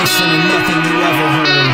version of nothing you ever heard.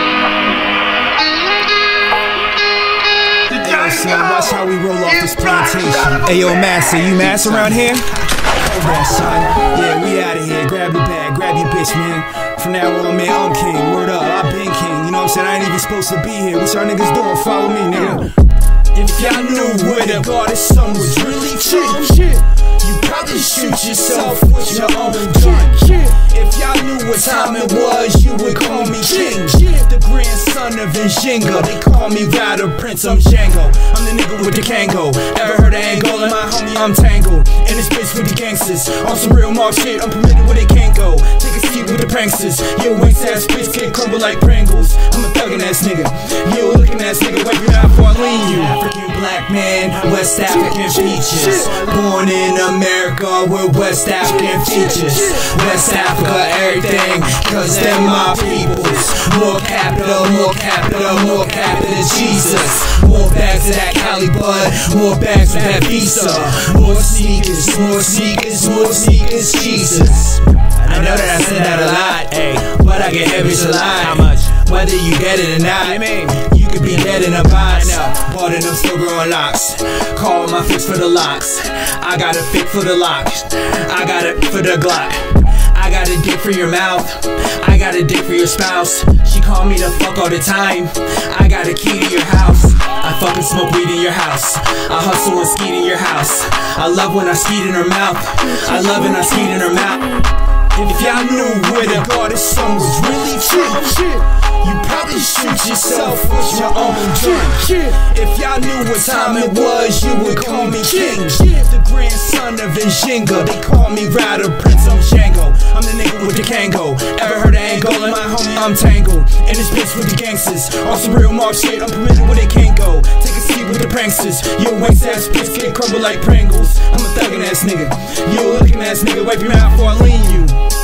Ayo, son, watch how we roll off this plantation. Ayo, Master, you Master around here? Hold that, son. Yeah, we out of here. Grab your bag, grab your bitch, man. From now on, man, I'm king. Word up, I've been king. You know what I'm saying? I ain't even supposed to be here. What y'all niggas doing? Follow me, nigga. If y'all knew where the goddess sun was really from, you probably shoot yourself with your own gun. If y'all knew what time it was, you would call me king. The grandson of Njinga, they call me Rider, Prince, I'm Django. I'm the nigga with the Kango. Ever heard of Angola? My homie, I'm Tango. And this bitch with the gangsters. On some real mob shit, I'm permitted where they can't go. Take a seat with the pranksters. Your waste ass bitch can't crumble like Pringles. I'm a thuggin' ass nigga. You a looking ass nigga, wipe your mouth before I lean you. African black man, West African features. Born in America with West African features. West Africa, everything, cause they're my peoples. More capital, more capital, more capital, Jesus. More bags of that Cali bud, more bags of that Visa. More sneakers, more sneakers, more sneakers, Jesus. I know that I said that a lot, ayy, but I get heavy a lot. How much? Whether you get it or not, you could be dead in a box. Bought in them still growing locks. Call my fix for the locks. I got a fix for the locks. I got it for the Glock. I got a dick for your mouth. I got a dick for your spouse. She call me the fuck all the time. I got a key to your house. I fucking smoke weed in your house. I hustle and skeet in your house. I love when I skeet in her mouth. I love when I skeet in her mouth. If y'all knew where the goddess sun was really from, you probably shoot yourself with your own gun. If y'all knew what time it was, you would call me king. The grandson of Njinga, they call me Rider, Prince, I'm Django. I'm the nigga with the Kango. Ever heard of Angola? My homie, I'm Tango. And this bitch with the gangsters. On some real mob shit, I'm permitted where they can't go. Take a seat with the pranksters. Your waste ass bitch can't crumble like Pringles. I'm a thuggin' ass nigga. You a looking ass nigga, wipe your mouth before I lean you.